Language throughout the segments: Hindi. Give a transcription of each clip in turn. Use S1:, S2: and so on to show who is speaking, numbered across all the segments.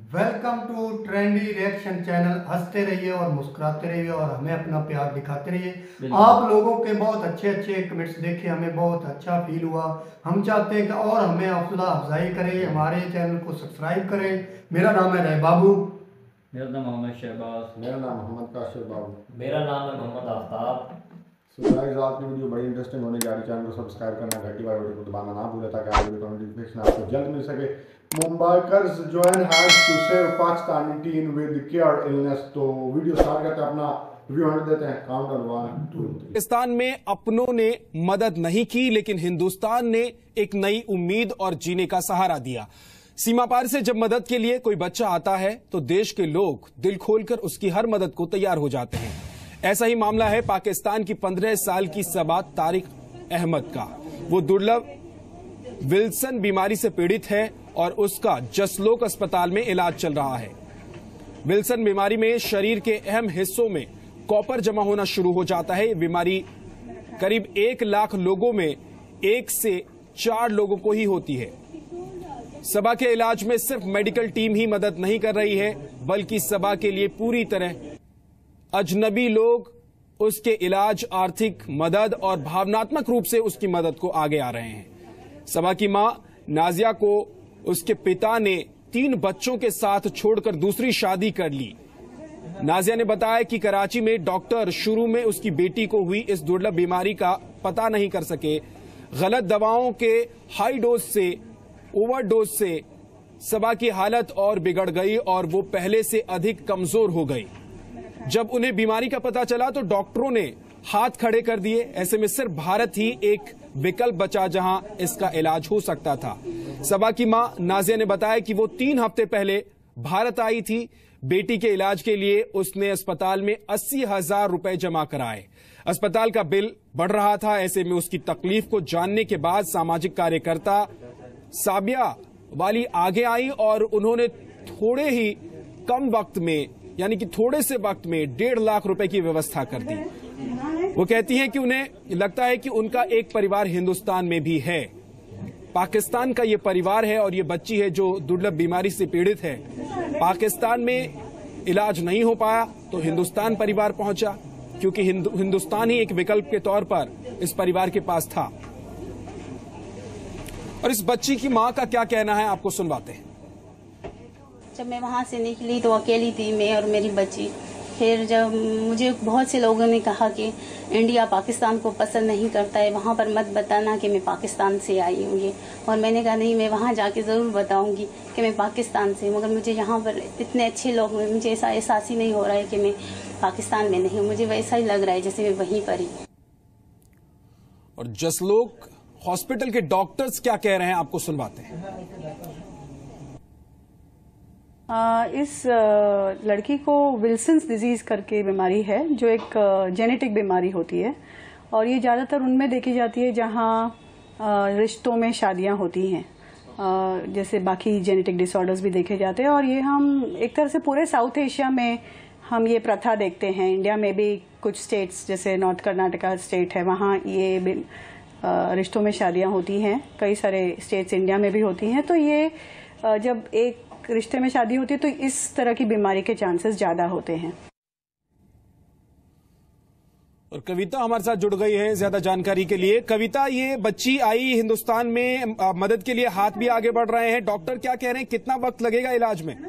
S1: Welcome to trendy reaction channel. हंसते रहिए और मुस्कुराते रहिए और हमें अपना प्यार दिखाते रहिए। आप लोगों के बहुत अच्छे अच्छे कमेंट्स देखे, हमें बहुत अच्छा फील हुआ। हम चाहते हैं कि और हमें हौसला अफजाई करें, हमारे चैनल को सब्सक्राइब करें। मेरा नाम है रह बाबू।
S2: मेरा नाम मोहम्मद शहबाज।
S3: मेरा नाम मोहम्मद काशिफ बाबू।
S4: मेरा नाम है मोहम्मद आफ्ताब।
S3: सो गाइस, आज की वीडियो बड़ी इंटरेस्टिंग होने जा रही है। चैनल को सब्सक्राइब करना, घंटी वाली वीडियो को दबाना ना भूलें ताकि आगे वीडियो का नोटिफिकेशन आपको जल्द मिल सके। Mumbaikars join hands to save Pakistani team with care illness. तो वीडियो स्टार्ट करते हैं, अपना रिव्यू हंड देते हैं। काउंटर 1 2 3।
S5: पाकिस्तान में अपनों ने मदद नहीं की, लेकिन हिंदुस्तान ने एक नई उम्मीद और जीने का सहारा दिया। सीमा पार से जब मदद के लिए कोई बच्चा आता है तो देश के लोग दिल खोलकर उसकी हर मदद को तैयार हो जाते हैं। ऐसा ही मामला है पाकिस्तान की 15 साल की सबा तारिक अहमद का। वो दुर्लभ विल्सन बीमारी से पीड़ित है और उसका जसलोक अस्पताल में इलाज चल रहा है। विल्सन बीमारी में शरीर के अहम हिस्सों में कॉपर जमा होना शुरू हो जाता है। ये बीमारी करीब 1 लाख लोगों में 1 से 4 लोगों को ही होती है। सबा के इलाज में सिर्फ मेडिकल टीम ही मदद नहीं कर रही है, बल्कि सबा के लिए पूरी तरह अजनबी लोग उसके इलाज, आर्थिक मदद और भावनात्मक रूप से उसकी मदद को आगे आ रहे हैं। सबा की मां नाजिया को उसके पिता ने 3 बच्चों के साथ छोड़कर दूसरी शादी कर ली। नाजिया ने बताया कि कराची में डॉक्टर शुरू में उसकी बेटी को हुई इस दुर्लभ बीमारी का पता नहीं कर सके। गलत दवाओं के हाई डोज से, ओवरडोज से सबा की हालत और बिगड़ गई और वो पहले से अधिक कमजोर हो गई। जब उन्हें बीमारी का पता चला तो डॉक्टरों ने हाथ खड़े कर दिए। ऐसे में सिर्फ भारत ही एक विकल्प बचा जहां इसका इलाज हो सकता था। सबा की मां नाजिया ने बताया कि वो 3 हफ्ते पहले भारत आई थी। बेटी के इलाज के लिए उसने अस्पताल में 80,000 रुपए जमा कराए। अस्पताल का बिल बढ़ रहा था। ऐसे में उसकी तकलीफ को जानने के बाद सामाजिक कार्यकर्ता साबिया वाली आगे आई और उन्होंने थोड़े ही कम वक्त में, यानी कि थोड़े से वक्त में 1.5 लाख रुपए की व्यवस्था कर दी। वो कहती हैं कि उन्हें लगता है कि उनका एक परिवार हिंदुस्तान में भी है। पाकिस्तान का ये परिवार है और ये बच्ची है जो दुर्लभ बीमारी से पीड़ित है। पाकिस्तान में इलाज नहीं हो पाया तो हिंदुस्तान परिवार पहुंचा, क्योंकि हिंदुस्तान ही एक विकल्प के तौर पर इस परिवार के पास था। और इस बच्ची की मां का क्या कहना है आपको सुनवाते हैं।
S6: जब मैं वहाँ से निकली तो अकेली थी मैं और मेरी बच्ची। फिर जब मुझे बहुत से लोगों ने कहा कि इंडिया पाकिस्तान को पसंद नहीं करता है, वहाँ पर मत बताना कि मैं पाकिस्तान से आई हूँ ये। और मैंने कहा नहीं, मैं वहाँ जाके ज़रूर बताऊँगी कि मैं पाकिस्तान से। मगर मुझे यहाँ पर इतने अच्छे लोग, मुझे ऐसा एहसास ही नहीं हो रहा है कि मैं पाकिस्तान में नहीं हूँ। मुझे वैसा ही लग रहा है जैसे मैं वहीं पर ही।
S5: और जसलोक हॉस्पिटल के डॉक्टर्स क्या कह रहे हैं आपको सुनवाते हैं।
S7: इस लड़की को विल्सन्स डिजीज़ करके बीमारी है, जो एक जेनेटिक बीमारी होती है और ये ज़्यादातर उनमें देखी जाती है जहाँ रिश्तों में शादियाँ होती हैं। जैसे बाकी जेनेटिक डिसऑर्डर्स भी देखे जाते हैं और ये हम एक तरह से पूरे साउथ एशिया में हम ये प्रथा देखते हैं। इंडिया में भी कुछ स्टेट्स जैसे नॉर्थ कर्नाटका स्टेट है, वहाँ ये रिश्तों में शादियाँ होती हैं। कई सारे स्टेट्स इंडिया में भी होती हैं। तो ये जब एक रिश्ते में शादी होती है तो इस तरह की बीमारी के चांसेस ज्यादा होते हैं।
S5: और कविता हमारे साथ जुड़ गई है ज्यादा जानकारी के लिए। कविता, ये बच्ची आई हिंदुस्तान में, मदद के लिए हाथ भी आगे बढ़ रहे हैं। डॉक्टर क्या कह रहे हैं, कितना वक्त लगेगा इलाज में?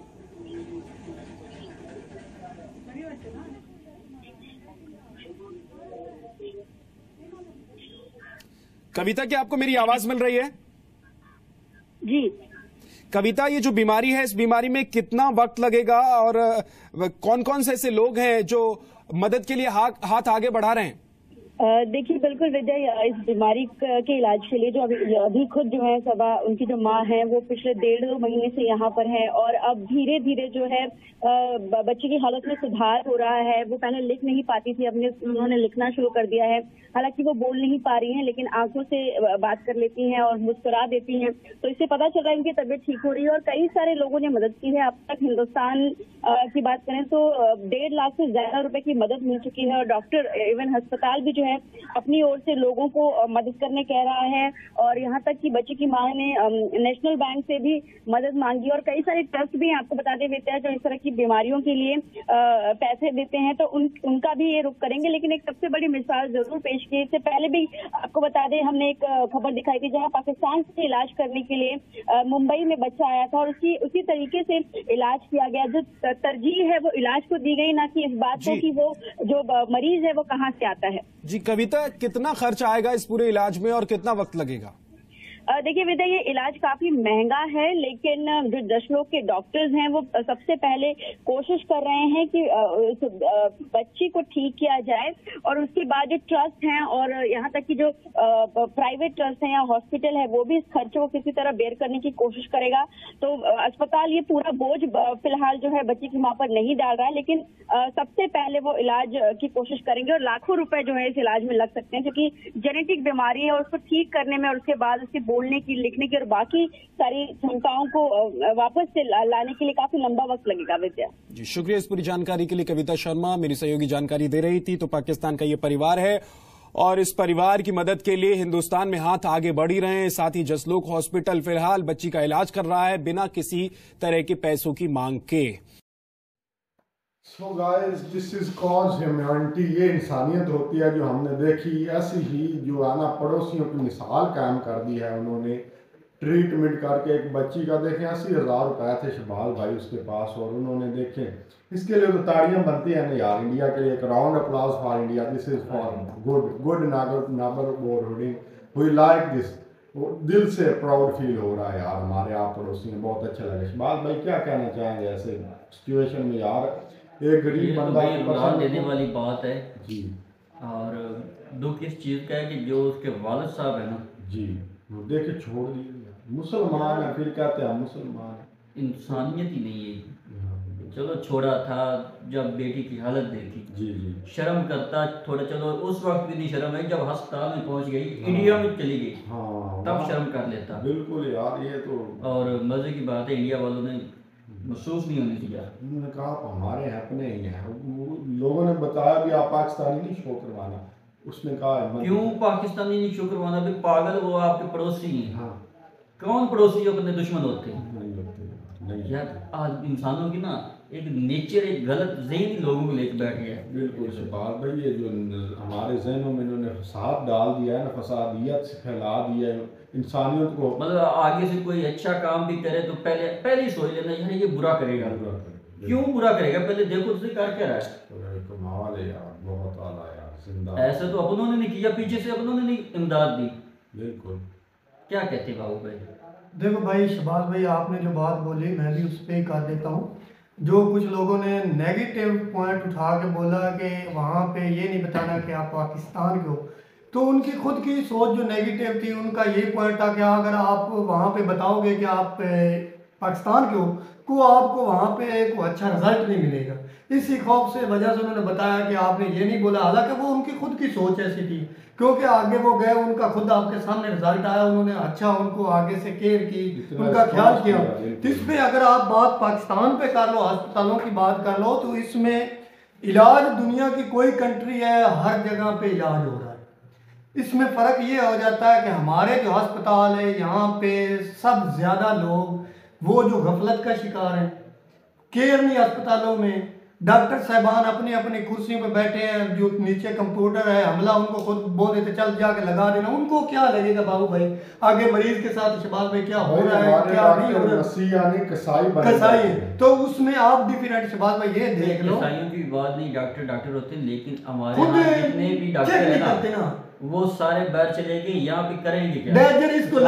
S5: कविता, क्या आपको मेरी आवाज मिल रही है?
S8: जी
S5: कविता, ये जो बीमारी है, इस बीमारी में कितना वक्त लगेगा और कौन कौन से ऐसे लोग हैं जो मदद के लिए हाथ आगे बढ़ा रहे हैं?
S8: देखिए, बिल्कुल विजय, इस बीमारी के इलाज के लिए जो अभी खुद जो है सबा, उनकी जो माँ है वो पिछले 1.5-2 महीने से यहाँ पर है और अब धीरे धीरे जो है बच्चे की हालत में सुधार हो रहा है। वो पहले लिख नहीं पाती थी, उन्होंने लिखना शुरू कर दिया है। हालांकि वो बोल नहीं पा रही हैं, लेकिन आंखों से बात कर लेती हैं और मुस्कुरा देती हैं, तो इससे पता चल रहा है इनकी तबीयत ठीक हो रही है। और कई सारे लोगों ने मदद की है। अब तक हिंदुस्तान की बात करें तो 1.5 लाख से ज्यादा रुपए की मदद मिल चुकी है और डॉक्टर इवन अस्पताल भी जो है अपनी ओर से लोगों को मदद करने कह रहा है, और यहाँ तक कि बच्ची की मां ने नेशनल बैंक से भी मदद मांगी, और कई सारे ट्रस्ट भी आपको बताते देते हैं जो इस तरह की बीमारियों के लिए पैसे देते हैं, तो उनका भी ये रुख करेंगे। लेकिन एक सबसे बड़ी मिसाल जरूर पेश की। इससे पहले भी आपको बता दें, हमने एक खबर दिखाई थी जहाँ पाकिस्तान से इलाज करने के लिए मुंबई में बच्चा आया था, और उसी तरीके से इलाज किया गया। जो तरजीह है वो इलाज को दी गई, ना कि इस बात को कि वो जो मरीज है वो कहाँ से आता है।
S5: जी कविता, कितना खर्च आएगा इस पूरे इलाज में और कितना वक्त लगेगा?
S8: देखिए विद्या, ये इलाज काफी महंगा है, लेकिन जो दशलोक के डॉक्टर्स हैं वो सबसे पहले कोशिश कर रहे हैं कि उस बच्ची को ठीक किया जाए, और उसके बाद जो ट्रस्ट हैं और यहाँ तक कि जो प्राइवेट ट्रस्ट हैं या हॉस्पिटल है वो भी इस खर्चे को किसी तरह बेयर करने की कोशिश करेगा। तो अस्पताल ये पूरा बोझ फिलहाल जो है बच्ची की मां पर नहीं डाल रहा है, लेकिन सबसे पहले वो इलाज की कोशिश करेंगे, और लाखों रुपए जो है इस इलाज में लग सकते हैं, क्योंकि जेनेटिक बीमारी है और उसको ठीक करने में और उसके बाद उसके बोलने की, लिखने की और बाकी सारी क्षमताओं को वापस से लाने के लिए काफी लंबा वक्त लगेगा। विद्या
S5: जी शुक्रिया इस पूरी जानकारी के लिए। कविता शर्मा मेरी सहयोगी जानकारी दे रही थी। तो पाकिस्तान का ये परिवार है और इस परिवार की मदद के लिए हिंदुस्तान में हाथ आगे बढ़ ही रहे हैं। साथ ही जसलोक हॉस्पिटल फिलहाल बच्ची का इलाज कर रहा है बिना किसी तरह के पैसों की मांग के।
S3: So guys, this is cause humanity। ये इंसानियत होती है जो हमने देखी। ऐसी ही जो है ना पड़ोसियों की मिसाल कायम कर दी है उन्होंने, ट्रीटमेंट करके। एक बच्ची का देखें 80,000 रुपए थे शबाल भाई उसके पास, और उन्होंने देखें इसके लिए तो ताड़ियां बनती हैं ना यार इंडिया के लिए। एक round applause for India. This is for good neighbour we like this. दिल से प्राउड फील हो रहा है यार, हमारे आप पड़ोसी हैं, बहुत अच्छा लगे। शबाल भाई क्या कहना चाहेंगे ऐसे सिचुएशन में यार? एक गरीब बंदा
S2: तो देने वाली बात है
S3: जी,
S2: और दुख इस चीज़ का है कि जो उसके वालिद साहब है ना
S3: जी, वो देखे छोड़ दिए। मुसलमान है, फिर कहते हैं मुसलमान,
S2: इंसानियत ही नहीं है। चलो छोड़ा था जब बेटी की हालत देखी,
S3: जी जी,
S2: शर्म करता थोड़ा, चलो उस वक्त भी नहीं शर्म है, जब अस्पताल में पहुंच गई, इंडिया में चली गई,
S3: हाँ
S2: तब शर्म कर लेता।
S3: बिल्कुल यार, ये तो
S2: और मजे की बात है इंडिया वालों ने महसूस नहीं होने दिया।
S3: उन्होंने कहा आप हमारे हैं, अपने ही हैं। लोगों ने बताया भी आप पाकिस्तानी नहीं शो करवाना, उसने कहा
S2: क्यों पाकिस्तानी नहीं शो करवाना? भी पागल, वो आपके पड़ोसी हैं।
S3: हाँ,
S2: कौन पड़ोसी अपने दुश्मन होते हैं?
S3: नहीं होते नहीं
S2: यार आज इंसानों की ना एक नेचर, एक गलत ज़हन लोगों को लेकर बैठ गया है।
S3: बिल्कुल शबाल भाई, ये जो हमारे जहनों में इन्होंने फसाद डाल दिया है ना, फसादियत से फैला दिया है इंसानियत को। मतलब
S2: आगे से कोई अच्छा काम भी करे तो पहले ही सोच लेना यार ये बुरा करेगा। क्यों बुरा करेगा? पहले देखो उसने कर क्या रहा है।
S3: कमाल है यार, बहुत आला यार, जिंदा।
S2: ऐसा तो अपनों ने नहीं किया, पीछे से अपनों ने नहीं इमदाद दी।
S3: बिल्कुल।
S2: क्या कहते बाबू भाई?
S1: देखो भाई शबाज भाई, आपने जो बात बोली मैं भी उस पर ही कर देता हूँ। जो कुछ लोगों ने नेगेटिव पॉइंट उठा के बोला कि वहाँ पे ये नहीं बताना कि आप पाकिस्तान के हो, तो उनकी खुद की सोच जो नेगेटिव थी, उनका ये पॉइंट था कि अगर आप वहाँ पे बताओगे कि आप पाकिस्तान के हो को आपको वहाँ पे कोई अच्छा रिजल्ट नहीं मिलेगा। इसी खौफ से वजह से उन्होंने बताया कि आपने ये नहीं बोला, हालांकि वो उनकी खुद की सोच ऐसी थी, क्योंकि आगे वो गए, उनका खुद आपके सामने रिजल्ट आया, उन्होंने अच्छा उनको आगे से केयर की, उनका ख्याल किया। तो इस पर अगर आप बात पाकिस्तान पे कर लो, अस्पतालों की बात कर लो, तो इसमें इलाज दुनिया की कोई कंट्री है, हर जगह पे इलाज हो रहा है। इसमें फ़र्क ये हो जाता है कि हमारे जो अस्पताल है यहाँ पे सब ज़्यादा लोग वो जो गफलत का शिकार हैं, केयर नहीं अस्पतालों में। डॉक्टर साहबान अपनी अपनी कुर्सियों पे बैठे हैं, जो नीचे कंप्यूटर है हमला उनको खुद बोल देते चल जाके लगा देना, उनको क्या लगेगा बाबू भाई आगे मरीज के साथ शबाल में क्या हो रहा है क्या नहीं हो रहा है। कसाई तो उसमें आप डिफरेंट शबाल भाई ये देख लो,
S2: कसाईयों की बात नहीं, डॉक्टर होते हैं, लेकिन हमारे जितने भी डॉक्टर है ना वो सारे बाहर चले गए, यहाँ पे करेंगे क्या?
S1: डेजर इसको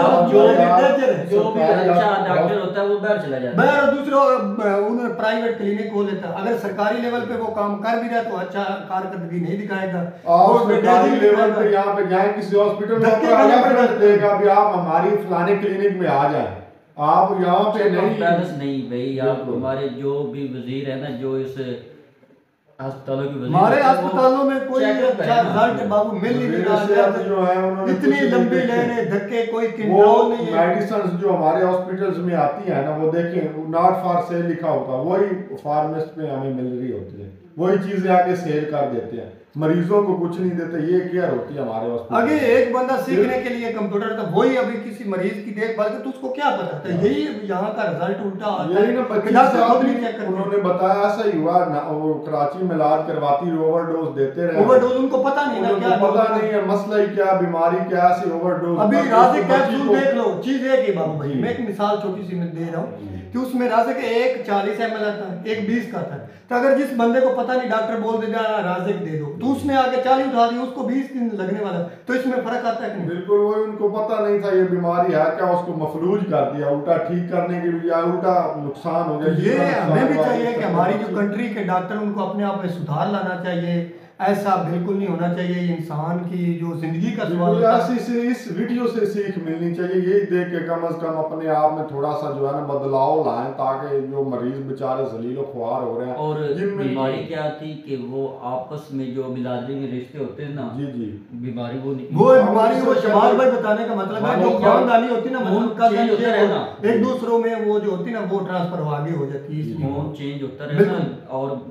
S2: जो भी अच्छा डॉक्टर होता है वो बाहर चला जाता है,
S1: बाहर दूसरा उन्होंने प्राइवेट क्लिनिक खोल लेता है। अगर सरकारी लेवल पे वो काम कर भी रहा तो अच्छा कारकर्दगी नहीं दिखाएगा।
S3: और सरकारी लेवल पे यहाँ पे जाए किसी हॉस्पिटल में देगा भी आप हमारी फलाने क्लिनिक में आ जाए, आप यहाँ पे
S2: नहीं भाई। आप हमारे जो भी वजीर है ना, जो इस अस्पतालों की
S1: हमारे अस्पतालों में कोई अच्छा रिजल्ट बाबू मिल ही नहीं रहा,
S3: जो है
S1: इतनी लंबी लाइनें, धक्के, कोई कंट्रोल नहीं है।
S3: मेडिसिन जो हमारे हॉस्पिटल्स में आती है ना, वो देखें नॉट फॉर सेल लिखा होता है, वही फार्मेस्ट में हमें मिल रही होती है, वही चीजें आके सेल कर देते हैं, मरीजों को कुछ नहीं देते। ये केयर होती है हमारे हॉस्पिटल।
S1: आगे एक बंदा सीखने के लिए कंप्यूटर था, वही अभी किसी मरीज की देखभाल कर, तो उसको क्या पता था? यही यहाँ का रिजल्ट उल्टा आता
S3: यही ना
S1: है।
S3: बच्ची
S1: डॉक्टर
S3: साहब
S1: खुद
S3: भी
S1: नहीं चेक करते।
S3: उन्होंने बताया ऐसा ही हुआ ना, वो कराची में इलाज करवाती ओवरडोज देते रहे,
S1: ओवरडोज उनको पता नहीं ना क्या
S3: पता नहीं है मसला ही क्या, बीमारी क्या, ऐसी ओवरडोज।
S1: अभी राज़िक कैप्सूल देख लो, चीज एक ही बाबू भाई, मैं एक मिसाल छोटी सी मैं दे रहा हूँ कि उसमें राज़िक एक 40 ml आता है, एक 20 का आता है। तो अगर जिस बंदे को पता नहीं, डॉक्टर बोल देता है राज़िक दे दो, तो उसने आगे 40 उठा दी, उसको 20 दिन लगने वाला, तो इसमें फर्क आता है कि नहीं?
S3: बिल्कुल वही, उनको पता नहीं था ये बीमारी है क्या, उसको मफलूज कर दिया, उल्टा ठीक करने के लिए उल्टा नुकसान हो गया।
S1: ये हमें भी चाहिए कि हमारी जो कंट्री के डॉक्टर उनको अपने आप में सुधार लाना चाहिए। ऐसा बिल्कुल नहीं होना चाहिए। ये इंसान की जो जिंदगी का सवाल होता है।
S3: ऐसी इस वीडियो से सीख मिलनी चाहिए, यही देख के कम से कम अपने आप में थोड़ा सा जो है ना बदलाव लाएं, ताकि जो मरीज बेचारे जलीलो ख्वार हो रहे हैं।
S2: और
S3: जिनमें
S2: बीमारी क्या थी कि वो आपस में जो बिरादरी में रिश्ते होते हैं ना,
S3: जी जी
S2: बीमारी वो नहीं,
S1: वो बीमारी वो शमाल भाई बताने का मतलब है, जो खानदानी होती ना, मतलब का
S2: चेंज होता है ना,
S1: एक दूसरों में वो जो होती ना, वो ट्रांसफर आगे हो जाती है, इसलिए
S2: खून चेंज होता रहता है। और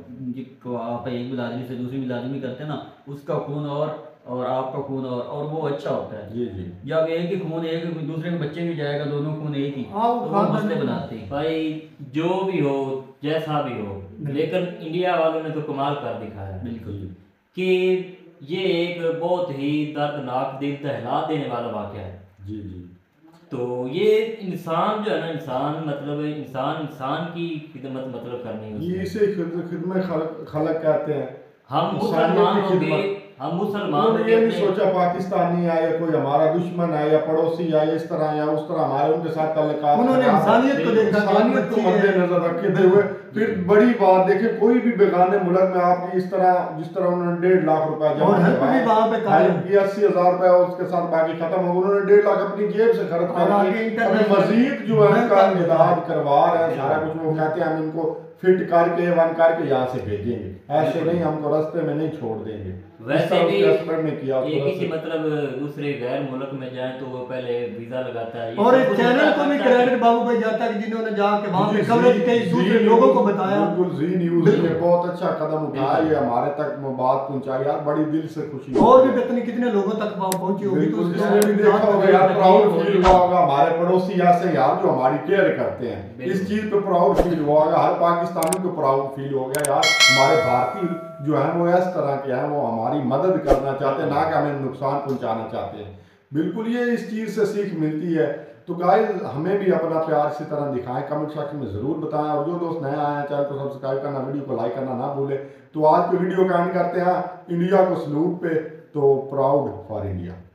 S2: आप एक बिरादरी से दूसरी बिरादरी में करते हैं ना, उसका खून और आपका खून और वो अच्छा होता है।
S3: जी जी
S2: जब एक ही खून एक दूसरे के बच्चे भी जाएगा, दोनों खून एक ही,
S1: हाँ,
S2: तो वो मसले बनाते हैं।
S4: भाई जो भी हो जैसा भी हो, लेकिन इंडिया वालों ने तो कमाल कर दिखाया
S2: बिल्कुल
S4: कि ये एक बहुत ही दर्दनाक, दिल दहला देने वाला वाक़या है।
S3: जी जी
S4: तो ये इंसान जो है ना, इंसान मतलब इंसान की खिदमत मतलब करनी है
S3: ये
S4: उसने।
S3: इसे खिदमत खलक कहते हैं।
S4: हम
S3: इंसानियत
S4: मुसलमान
S3: की
S4: हो गए,
S3: खिदमत।
S4: हम मुसलमान
S3: उन्होंने ये नहीं सोचा पाकिस्तानी है या कोई हमारा दुश्मन है या पड़ोसी है, इस तरह या उस तरह हमारे उनके साथ ताल्लुकात।
S1: उन्होंने इंसानियत को देखा,
S3: इंसानियत को मद्देनजर रखते हुए फिर बड़ी बात देखे, कोई भी बेगाने मुल्क में आपकी इस तरह, जिस तरह उन्होंने 1.5 लाख रुपया जमा करवाया, 80,000 रुपया उसके साथ बाकी खत्म हो, उन्होंने 1.5 लाख अपनी जेब से खर्च कर मजीद जो है उनका इलाज करवा रहे हैं सारा कुछ। वो कहते हैं हम इनको फिट करके वन करके यहाँ से भेजेंगे, ऐसे नहीं हमको रास्ते में नहीं छोड़ देंगे।
S4: वैसे भी
S3: ने किया
S4: एक ही मतलब दूसरे गैर मुल्क में जाए तो वो पहले वीजा लगाता है।
S1: और इस चैनल को भी क्रेडिट बाबू भाई जाता है कि जिन्होंने जाके वहां पे कवरेज कई दूसरे लोगों को बताया।
S3: बिल्कुल, जी न्यूज़ ने बहुत अच्छा कदम उठाया, ये हमारे तक बात पहुंचाई यार, बड़ी दिल से खुशी।
S1: और भी पता नहीं कितने लोगों तक पहुंची होगी, तो
S3: जिसने भी देखा होगा यार प्राउड फील हुआ होगा, हमारे पड़ोसी ऐसे यार जो हमारी केयर करते हैं, इस चीज पे प्राउड फील हुआ होगा, हर पाकिस्तानी को प्राउड फील हो गया यार, हमारे भारतीय जो है वो इस तरह के हैं, वो हमारी मदद करना चाहते हैं, ना कि हमें नुकसान पहुंचाना चाहते हैं। बिल्कुल ये इस चीज़ से सीख मिलती है। तो गाइस हमें भी अपना प्यार इसी तरह दिखाएं, कमेंट सेक्शन में ज़रूर बताएं, और जो दोस्त नए आए हैं चैनल को सब्सक्राइब करना, वीडियो को लाइक करना ना भूलें। तो आज की वीडियो का एंड करते हैं इंडिया को सलूट पे, तो प्राउड फॉर इंडिया।